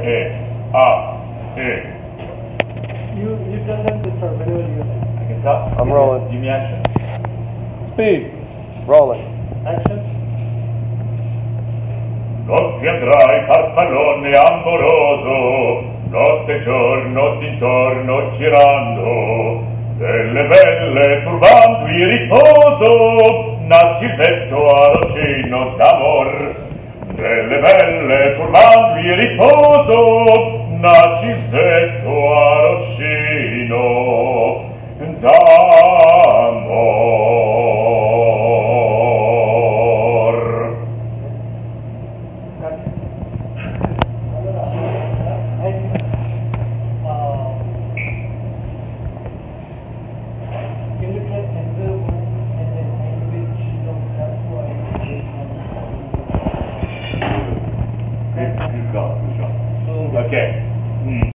You tell them to start whenever you like. I can stop. I'm rolling. Give me action. Speed. Rolling. Action. Notte andrai farfallone amoroso, notte e giorno d'intorno girando, delle belle turbando il riposo, narcisetto arrocino d'amor. Delle belle turbando il riposo, narcisetto arrocino d'amor. Can you press enter and then language? That's why. Good job. So Okay.